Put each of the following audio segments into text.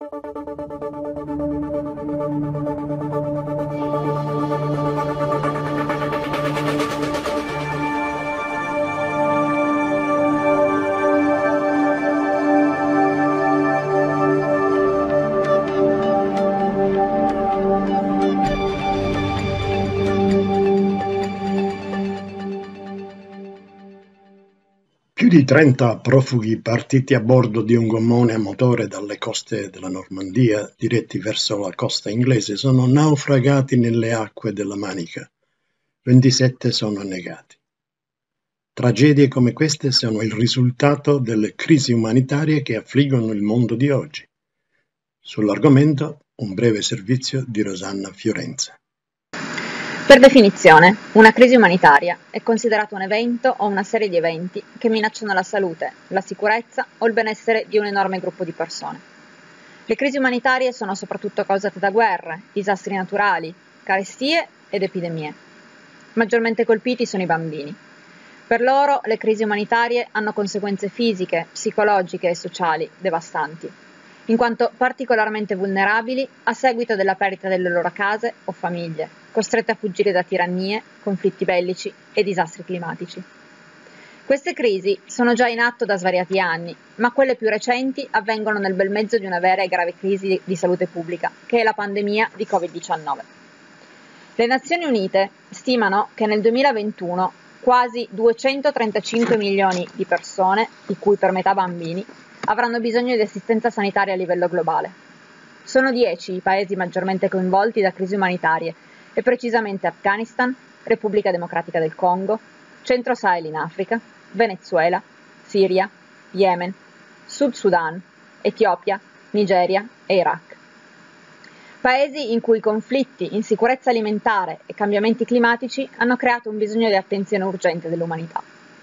Più di 30 profughi partiti a bordo di un gommone a motore dalle coste della Normandia, diretti verso la costa inglese, sono naufragati nelle acque della Manica. 27 sono annegati. Tragedie come queste sono il risultato delle crisi umanitarie che affliggono il mondo di oggi. Sull'argomento, un breve servizio di Rosanna Fiorenza. Per definizione, una crisi umanitaria è considerata un evento o una serie di eventi che minacciano la salute, la sicurezza o il benessere di un enorme gruppo di persone. Le crisi umanitarie sono soprattutto causate da guerre, disastri naturali, carestie ed epidemie. Maggiormente colpiti sono i bambini. Per loro le crisi umanitarie hanno conseguenze fisiche, psicologiche e sociali devastanti, in quanto particolarmente vulnerabili a seguito della perdita delle loro case o famiglie, costrette a fuggire da tirannie, conflitti bellici e disastri climatici. Queste crisi sono già in atto da svariati anni, ma quelle più recenti avvengono nel bel mezzo di una vera e grave crisi di salute pubblica, che è la pandemia di Covid-19. Le Nazioni Unite stimano che nel 2021 quasi 235 milioni di persone, di cui per metà bambini, avranno bisogno di assistenza sanitaria a livello globale. Sono 10 i paesi maggiormente coinvolti da crisi umanitarie, e precisamente Afghanistan, Repubblica Democratica del Congo, Centro Sahel in Africa, Venezuela, Siria, Yemen, Sud Sudan, Etiopia, Nigeria e Iraq. Paesi in cui conflitti, insicurezza alimentare e cambiamenti climatici hanno creato un bisogno di attenzione urgente dell'umanità.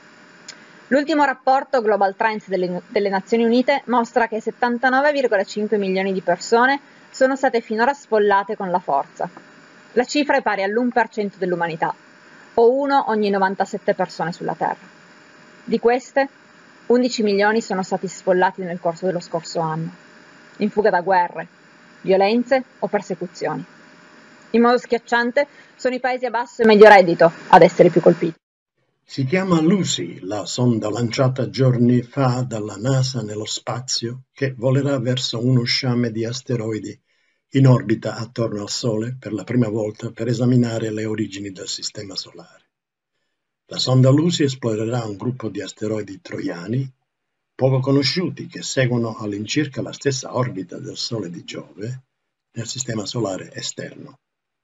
L'ultimo rapporto Global Trends delle Nazioni Unite mostra che 79,5 milioni di persone sono state finora sfollate con la forza. La cifra è pari all'1% dell'umanità, o 1 ogni 97 persone sulla Terra. Di queste, 11 milioni sono stati sfollati nel corso dello scorso anno, in fuga da guerre, violenze o persecuzioni. In modo schiacciante sono i paesi a basso e medio reddito ad essere più colpiti. Si chiama Lucy, la sonda lanciata giorni fa dalla NASA nello spazio, che volerà verso uno sciame di asteroidi in orbita attorno al Sole per la prima volta per esaminare le origini del Sistema Solare. La sonda Lucy esplorerà un gruppo di asteroidi troiani, poco conosciuti, che seguono all'incirca la stessa orbita del Sole di Giove nel Sistema Solare esterno.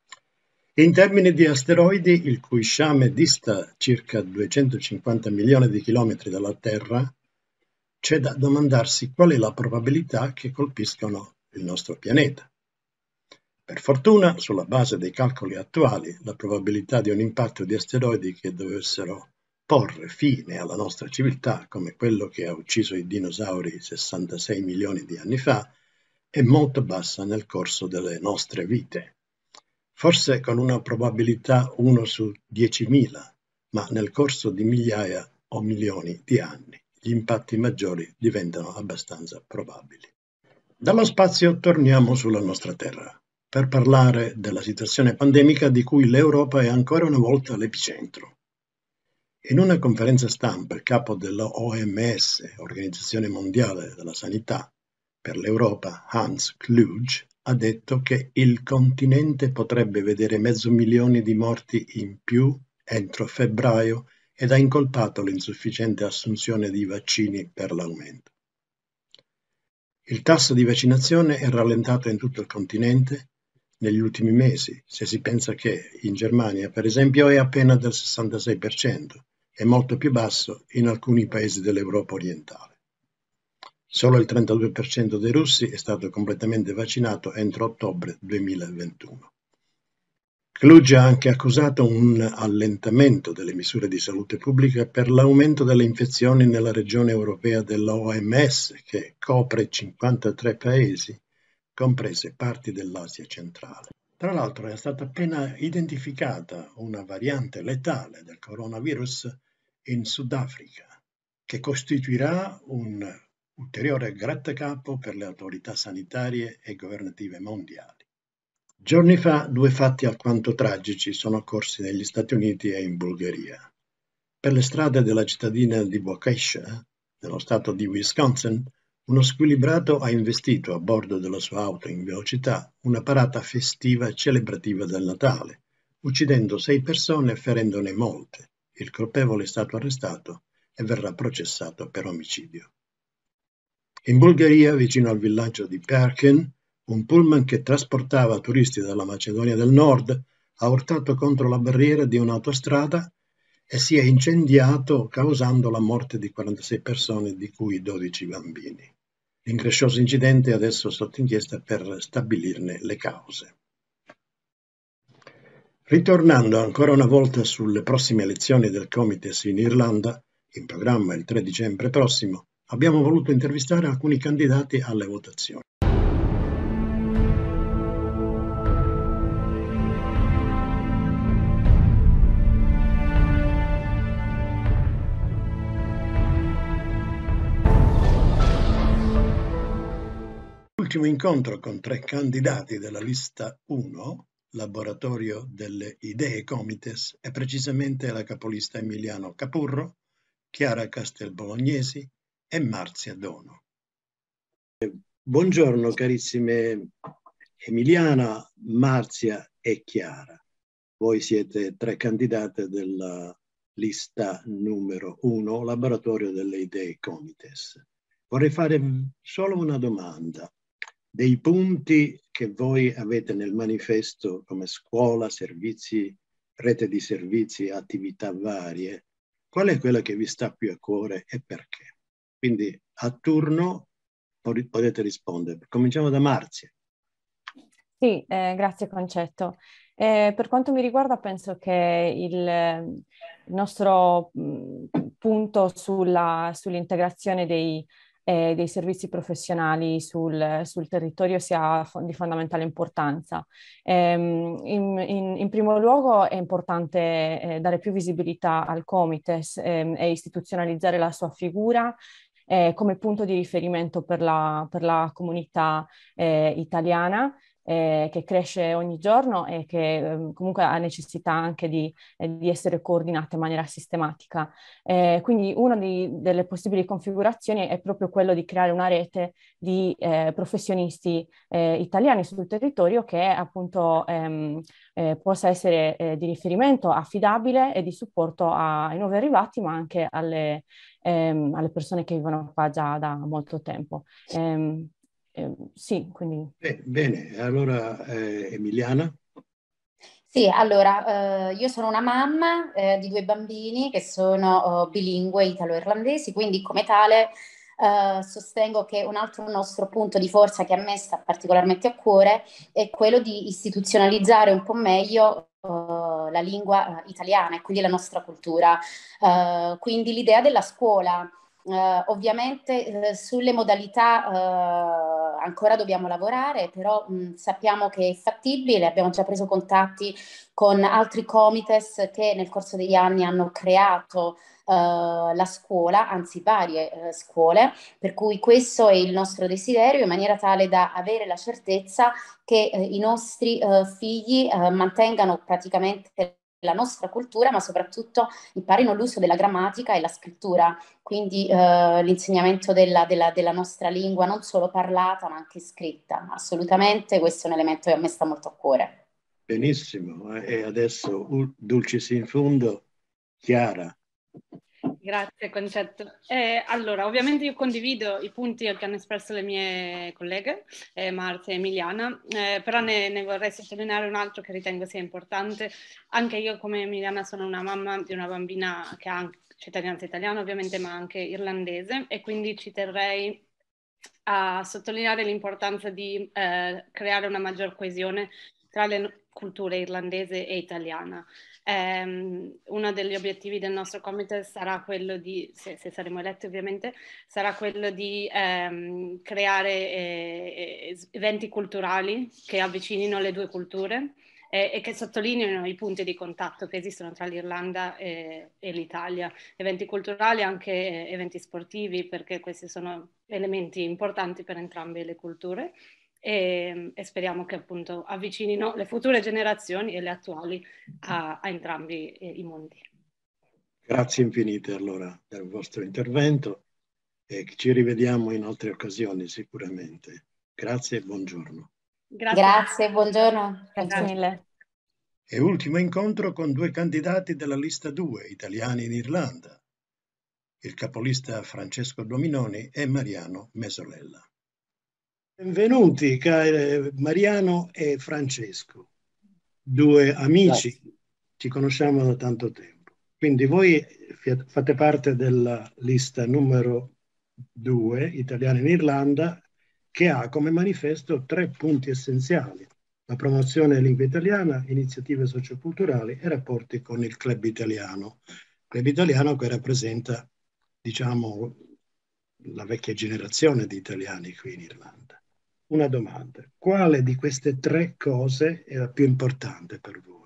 In termini di asteroidi, il cui sciame dista circa 250 milioni di chilometri dalla Terra, c'è da domandarsi qual è la probabilità che colpiscano il nostro pianeta. Per fortuna, sulla base dei calcoli attuali, la probabilità di un impatto di asteroidi che dovessero porre fine alla nostra civiltà, come quello che ha ucciso i dinosauri 66 milioni di anni fa, è molto bassa nel corso delle nostre vite. Forse con una probabilità 1 su 10.000, ma nel corso di migliaia o milioni di anni gli impatti maggiori diventano abbastanza probabili. Dallo spazio torniamo sulla nostra Terra per parlare della situazione pandemica di cui l'Europa è ancora una volta l'epicentro. In una conferenza stampa il capo dell'OMS, Organizzazione Mondiale della Sanità, per l'Europa, Hans Kluge, ha detto che il continente potrebbe vedere 500.000 di morti in più entro febbraio ed ha incolpato l'insufficiente assunzione di vaccini per l'aumento. Il tasso di vaccinazione è rallentato in tutto il continente negli ultimi mesi, se si pensa che in Germania, per esempio, è appena del 66% e molto più basso in alcuni paesi dell'Europa orientale. Solo il 32% dei russi è stato completamente vaccinato entro ottobre 2021. Kluge ha anche accusato un allentamento delle misure di salute pubblica per l'aumento delle infezioni nella regione europea dell'OMS, che copre 53 paesi, comprese parti dell'Asia centrale. Tra l'altro è stata appena identificata una variante letale del coronavirus in Sudafrica, che costituirà un ulteriore grattacapo per le autorità sanitarie e governative mondiali. Giorni fa 2 fatti alquanto tragici sono occorsi negli Stati Uniti e in Bulgaria. Per le strade della cittadina di Waukesha, nello stato di Wisconsin, uno squilibrato ha investito a bordo della sua auto in velocità una parata festiva e celebrativa del Natale, uccidendo 6 persone e ferendone molte. Il colpevole è stato arrestato e verrà processato per omicidio. In Bulgaria, vicino al villaggio di Perkin, un pullman che trasportava turisti dalla Macedonia del Nord ha urtato contro la barriera di un'autostrada e si è incendiato causando la morte di 46 persone, di cui 12 bambini. L'increscioso incidente è adesso sotto inchiesta per stabilirne le cause. Ritornando ancora una volta sulle prossime elezioni del Comites in Irlanda, in programma il 3 dicembre prossimo, abbiamo voluto intervistare alcuni candidati alle votazioni. L'ultimo incontro con 3 candidati della lista 1, Laboratorio delle Idee Comites, è precisamente la capolista Emiliano Capurro, Chiara Castelbolognesi e Marzia Dono. Buongiorno carissime Emiliana, Marzia e Chiara. Voi siete 3 candidate della lista numero 1, Laboratorio delle Idee Comites. Vorrei fare solo una domanda. Dei punti che voi avete nel manifesto come scuola, servizi, rete di servizi, attività varie, qual è quella che vi sta più a cuore e perché? Quindi a turno potete rispondere. Cominciamo da Marzia. Sì, grazie Concetto. Per quanto mi riguarda, penso che il nostro punto sull'integrazione dei servizi professionali sul territorio sia di fondamentale importanza. In primo luogo è importante dare più visibilità al Comites e istituzionalizzare la sua figura come punto di riferimento per la comunità italiana, che cresce ogni giorno e che comunque ha necessità anche di essere coordinata in maniera sistematica. Quindi una delle possibili configurazioni è proprio quello di creare una rete di professionisti italiani sul territorio che appunto possa essere di riferimento affidabile e di supporto ai nuovi arrivati, ma anche alle persone che vivono qua già da molto tempo. Sì, quindi... Bene, allora Emiliana? Sì, allora, io sono una mamma di 2 bambini che sono bilingue italo-irlandesi, quindi come tale sostengo che un altro nostro punto di forza che a me sta particolarmente a cuore è quello di istituzionalizzare un po' meglio la lingua italiana e quindi la nostra cultura. Quindi l'idea della scuola. Ovviamente sulle modalità ancora dobbiamo lavorare, però sappiamo che è fattibile, abbiamo già preso contatti con altri comites che nel corso degli anni hanno creato la scuola, anzi varie scuole, per cui questo è il nostro desiderio in maniera tale da avere la certezza che i nostri figli mantengano praticamente la nostra cultura, ma soprattutto imparino l'uso della grammatica e la scrittura, quindi l'insegnamento della nostra lingua non solo parlata ma anche scritta. Assolutamente questo è un elemento che a me sta molto a cuore. Benissimo, e adesso dulcis in fundo, Chiara. Grazie Concetto. Allora, ovviamente io condivido i punti che hanno espresso le mie colleghe, Marzia e Emiliana, però ne vorrei sottolineare un altro che ritengo sia importante. Anche io come Emiliana sono una mamma di una bambina che ha anche cittadinanza italiana ovviamente, ma anche irlandese, e quindi ci terrei a sottolineare l'importanza di creare una maggior coesione tra le culture irlandese e italiana. Uno degli obiettivi del nostro comité sarà quello di, se saremo eletti ovviamente, sarà quello di creare eventi culturali che avvicinino le due culture e che sottolineino i punti di contatto che esistono tra l'Irlanda e l'Italia. Eventi culturali, anche eventi sportivi, perché questi sono elementi importanti per entrambe le culture e speriamo che appunto avvicinino le future generazioni e le attuali a entrambi i mondi. Grazie infinite allora del vostro intervento e ci rivediamo in altre occasioni sicuramente. Grazie e buongiorno. Grazie, buongiorno. Grazie mille. E ultimo incontro con 2 candidati della lista 2, italiani in Irlanda, il capolista Francesco Dominoni e Mariano Mesolella. Benvenuti Mariano e Francesco, 2 amici, Grazie. ci conosciamo da tanto tempo. Quindi voi fate parte della lista numero 2, italiani in Irlanda, che ha come manifesto 3 punti essenziali: la promozione della lingua italiana, iniziative socioculturali e rapporti con il club italiano. Club italiano che rappresenta, diciamo, la vecchia generazione di italiani qui in Irlanda. Una domanda: quale di queste 3 cose è la più importante per voi?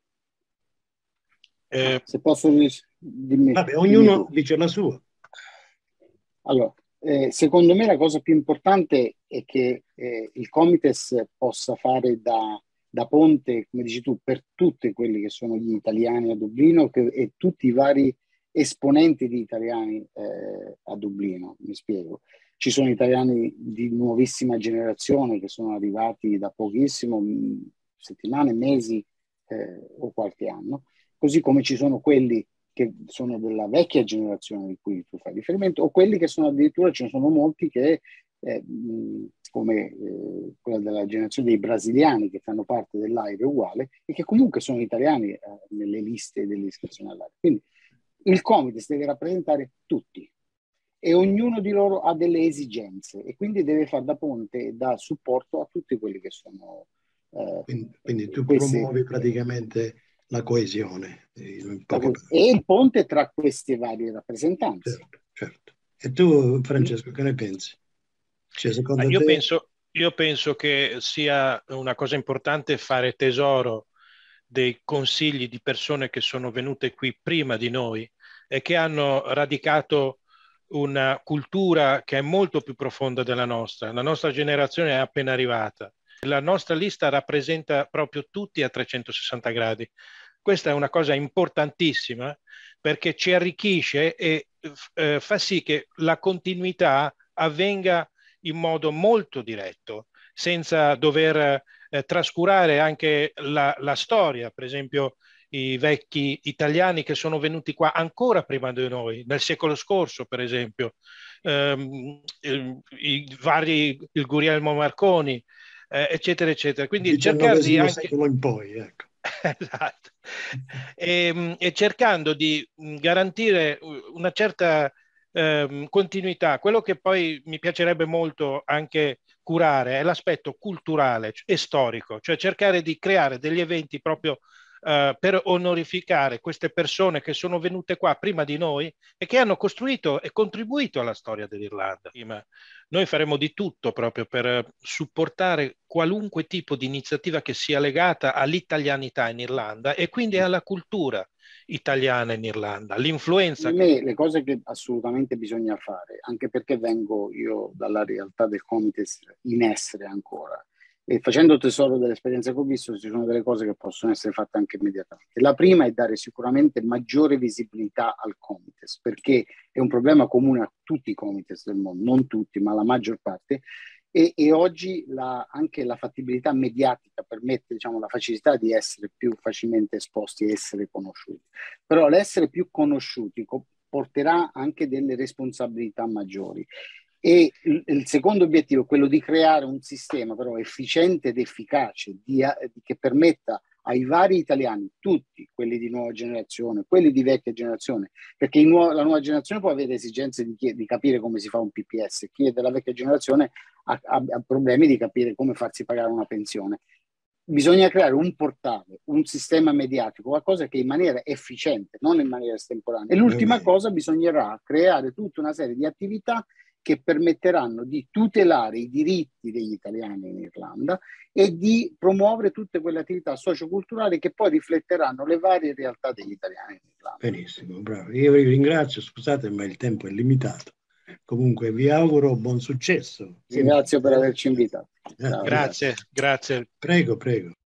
Se posso dimmi. Vabbè, ognuno dice la sua. Allora, secondo me la cosa più importante è che il Comites possa fare da ponte, come dici tu, per tutti quelli che sono gli italiani a Dublino e tutti i vari esponenti di italiani a Dublino, mi spiego. Ci sono italiani di nuovissima generazione che sono arrivati da pochissimo, settimane, mesi o qualche anno, così come ci sono quelli che sono della vecchia generazione di cui tu fai riferimento, o quelli che sono addirittura, ce ne sono molti che, come quella della generazione dei brasiliani che fanno parte dell'AIRE uguale e che comunque sono italiani nelle liste dell'iscrizione all'AIRE. Quindi il Comites deve rappresentare tutti e ognuno di loro ha delle esigenze e quindi deve fare da ponte e da supporto a tutti quelli che sono... Quindi tu questi, promuovi praticamente la coesione. E il ponte tra queste varie rappresentanze. Certo, certo. E tu, Francesco, che ne pensi? Cioè, secondo io te... penso che sia una cosa importante fare tesoro dei consigli di persone che sono venute qui prima di noi e che hanno radicato una cultura che è molto più profonda della nostra. La nostra generazione è appena arrivata. La nostra lista rappresenta proprio tutti a 360 gradi. Questa è una cosa importantissima perché ci arricchisce e fa sì che la continuità avvenga in modo molto diretto, senza dover trascurare anche la storia. Per esempio, i vecchi italiani che sono venuti qua ancora prima di noi, nel secolo scorso, per esempio, il Guglielmo Marconi, eccetera, eccetera. Quindi cercare di anche... secolo in poi, ecco. Esatto. E cercando di garantire una certa continuità. Quello che poi mi piacerebbe molto anche curare è l'aspetto culturale e storico, cioè cercare di creare degli eventi proprio per onorificare queste persone che sono venute qua prima di noi e che hanno costruito e contribuito alla storia dell'Irlanda. Noi faremo di tutto proprio per supportare qualunque tipo di iniziativa che sia legata all'italianità in Irlanda e quindi alla cultura italiana in Irlanda, l'influenza. Per me le cose che assolutamente bisogna fare, anche perché vengo io dalla realtà del Comites in essere ancora, e facendo tesoro dell'esperienza che ho visto, ci sono delle cose che possono essere fatte anche immediatamente. La prima è dare sicuramente maggiore visibilità al Comites, perché è un problema comune a tutti i Comites del mondo, non tutti, ma la maggior parte, e oggi anche la fattibilità mediatica permette, diciamo, la facilità di essere più facilmente esposti e essere conosciuti. Però l'essere più conosciuti porterà anche delle responsabilità maggiori. E il secondo obiettivo è quello di creare un sistema però efficiente ed efficace che permetta ai vari italiani, tutti quelli di nuova generazione, quelli di vecchia generazione, perché la nuova generazione può avere esigenze di capire come si fa un PPS, chi è della vecchia generazione ha problemi di capire come farsi pagare una pensione. Bisogna creare un portale, un sistema mediatico, qualcosa che in maniera efficiente, non in maniera estemporanea. E l'ultima cosa, bisognerà creare tutta una serie di attività che permetteranno di tutelare i diritti degli italiani in Irlanda e di promuovere tutte quelle attività socioculturali che poi rifletteranno le varie realtà degli italiani in Irlanda. Benissimo, bravo. Io vi ringrazio, scusate, ma il tempo è limitato. Comunque vi auguro buon successo. Ringrazio per averci invitato. Grazie, grazie. Prego, prego.